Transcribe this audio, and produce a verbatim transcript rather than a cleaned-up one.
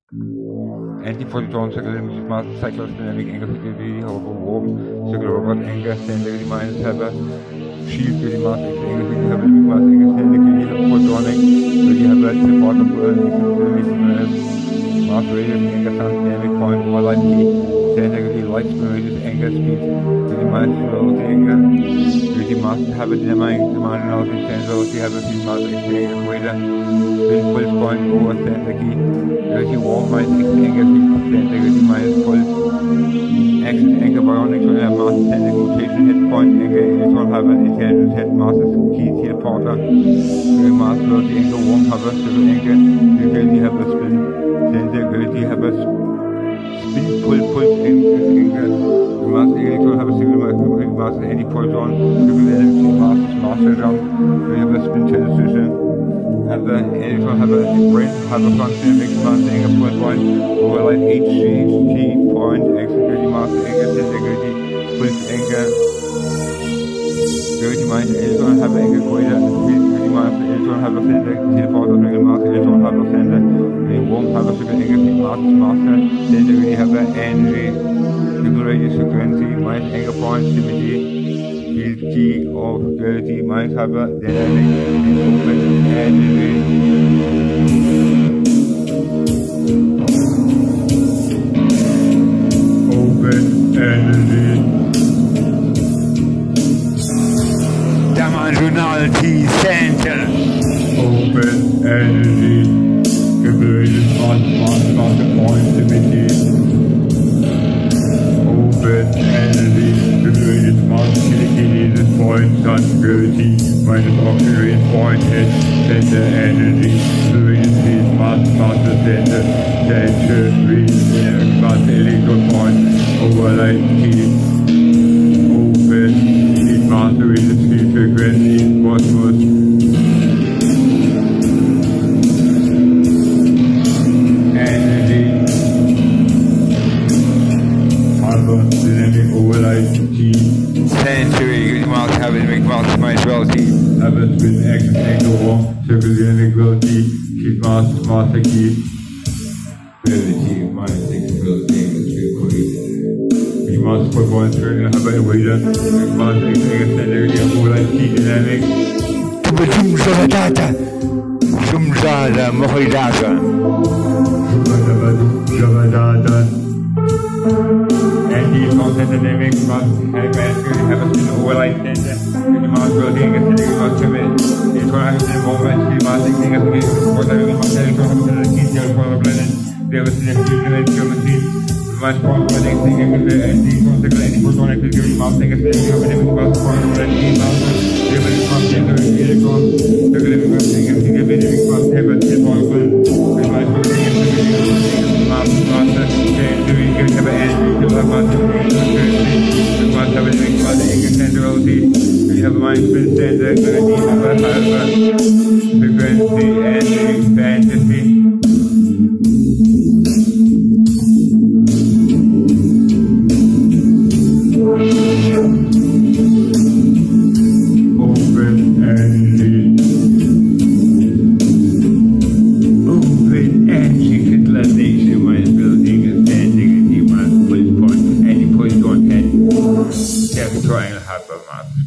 Anti-proton circle mass cyclodynamic angle frequency over warm circle robot angle standard minus have a shield with the mass angle frequency have a limit mass angle standard protonic so you have a support of mass radius angle dynamic point over light speed standard light radius angle speed with the minus velocity angle with the mass have a dynamic marginal velocity have a field mass angle equator with pulse point over standard key with the warm light angle standard minus pulse axis angle baronic to have mass standard rotation head point angle electron have an intelligence head masses key teleporter with mass velocity angle warm hover civil angle you have a spin standard you have a spin pull pulse angle the mass electron have a single mass any proton civil energy masses master jump we have a spin transition have the electron have a brain have a function mixed mass angle point point over light H G H T point executing mass angle integrity pulse angle gravity minus electron have an angle equator gravity minus electron have a center teleporter angle mass electron have a center we won't have a single angle mass master center we have an energy single radius frequency minus angle point symmetry field key of gravity minus have a dynamic and open energy open energy dimensionality center open energy calculated mass mass mass point symmetry open energy calculated mass calculated point sun gravity minus oxygen point H center energy calculated speed mass mass center center with mass electron point over light key open speed mass with speed frequency cosmos energy dynamic over light T century mass have it make mass minus velocity have a spin X angle warm circle dynamic velocity keep mass mass key velocity minus X velocity mass four point three and have a waiter mass X angle standard over light T dynamic Sumzada Sumzada Mohidada Sumzada and the content dynamic must have have a spin over light center with the mass building and setting must have it. It's one hundred and moment, the mass thing as a game for the mass electron of the key for the planet. There was an fusion and geometry. The mass point for the next thing and the consequent anti-protonic is giving mass thing as a game of the mass point for the key mass. There was a mass center with the electron. The living mass thing and the living mass have a teleporter. The mass building and the mass master. We can have an energy to have mass we must have a living mass incentrality we have a mind spin center gravity have a higher frequency energy fantasy open energy open energy utilization minus building triangle hypermass